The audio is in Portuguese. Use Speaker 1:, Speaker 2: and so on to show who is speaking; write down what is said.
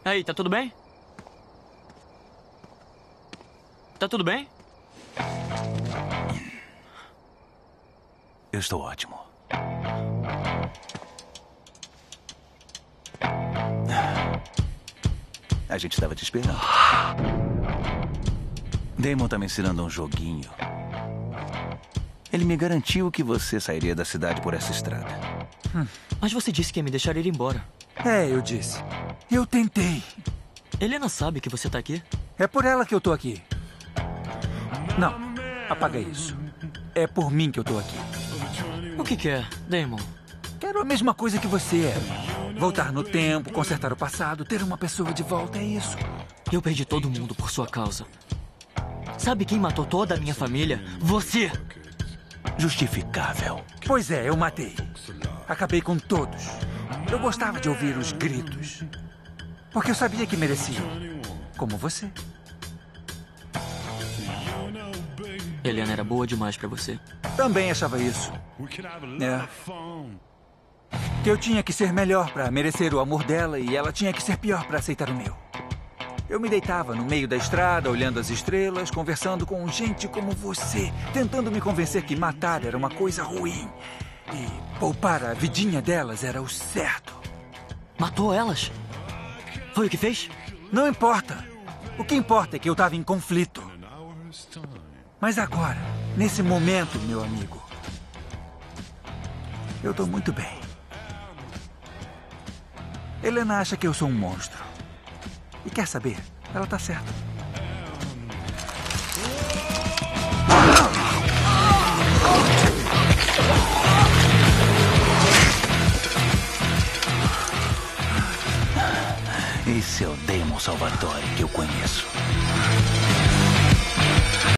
Speaker 1: Aí, tá tudo bem? Tá tudo bem?
Speaker 2: Eu estou ótimo. A gente estava te esperando. Damon tá me ensinando um joguinho. Ele me garantiu que você sairia da cidade por essa estrada.
Speaker 1: Mas você disse que ia me deixar ir embora.
Speaker 3: É, eu disse. Eu tentei.
Speaker 1: Helena sabe que você tá aqui?
Speaker 3: É por ela que eu tô aqui. Não, apaga isso. É por mim que eu tô aqui.
Speaker 1: O que é, Damon?
Speaker 3: Quero a mesma coisa que você é. Voltar no tempo, consertar o passado, ter uma pessoa de volta, é isso.
Speaker 1: Eu perdi todo mundo por sua causa. Sabe quem matou toda a minha família? Você!
Speaker 2: Justificável.
Speaker 3: Pois é, eu matei. Acabei com todos. Eu gostava de ouvir os gritos. Porque eu sabia que mereciam. Como você.
Speaker 1: Helena era boa demais pra você.
Speaker 3: Também achava isso. É. Que eu tinha que ser melhor pra merecer o amor dela e ela tinha que ser pior pra aceitar o meu. Eu me deitava no meio da estrada, olhando as estrelas, conversando com gente como você, tentando me convencer que matar era uma coisa ruim e poupar a vidinha delas era o certo.
Speaker 1: Matou elas? Foi o que fez?
Speaker 3: Não importa. O que importa é que eu estava em conflito. Mas agora, nesse momento, meu amigo, eu tô muito bem. Helena acha que eu sou um monstro. E quer saber? Ela tá certa.
Speaker 2: Esse é o Damon Salvatore que eu conheço.